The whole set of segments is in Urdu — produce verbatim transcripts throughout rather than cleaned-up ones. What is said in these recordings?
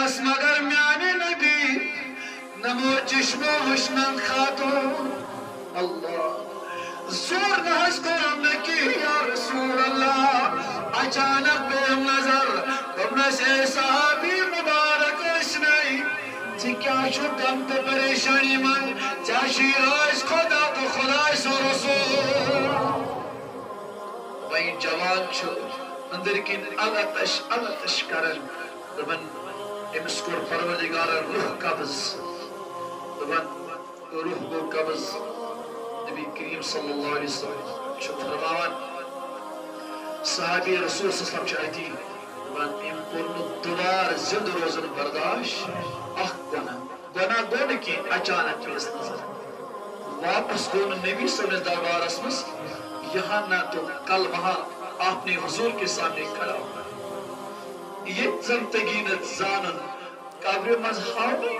نمس مگر میانی نبی نمو چشمو حشمن خاتون اللہ زور نحس کرم نکی یا رسول اللہ اچانک بیم نظر تم سے صحابی مبارک اسنائی چی کیا شد دم تو پریشانی من چاشی راز خدا تو خدا سو رسول وہی جوان چھو اندر کن علتش علتش کرن دبن امسکر پروردگار روح قبض دبن روح کو قبض نبی کریم صلی اللہ علیہ وسلم چھو فرماوان صحابی رسول صلی اللہ علیہ وسلم چاہتی دبن ام کرنو دوبار زند روزن برداشت اخ گناہ گناہ گون کی اچانک پیس نظر واپس گون نبی صلی اللہ علیہ وسلم دربار اسمس یہاں نہ تو کل وہاں آپ نے حضور کے سامنے کھڑا ہوا یہ زندگینت زانن قبر مذہاوی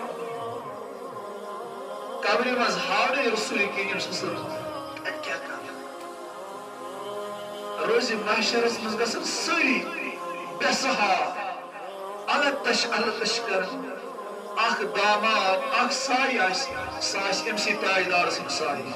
قبر مذہاوی رسول کریم صلی اللہ علیہ وسلم کیا کہا روز محشر اس مزگسن سری بسہا علتش علتش کرن اخ داماد اخ سائی آس ساس امسی تاجدار سن سائی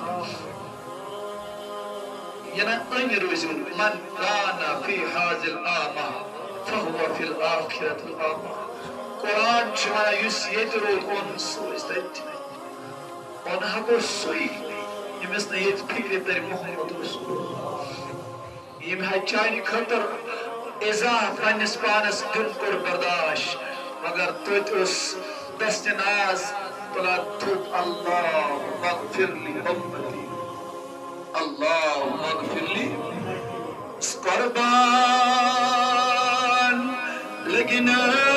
ینا ان روز من کانا فی حاضر آمہ فہو فی الآخرت الآمہ قرآن چھوڑا یس یت رود ان سوز تیتی ان حقو سوئی یمس نے یت فکر تر محمد رسول یم ہے چانی خطر ازاہ پنس پانس دن کر برداشت مگر تت اس دست ناز تلا تھوت اللہ مغفر لی امتی اللہ مغفر لی اس قربان لیکن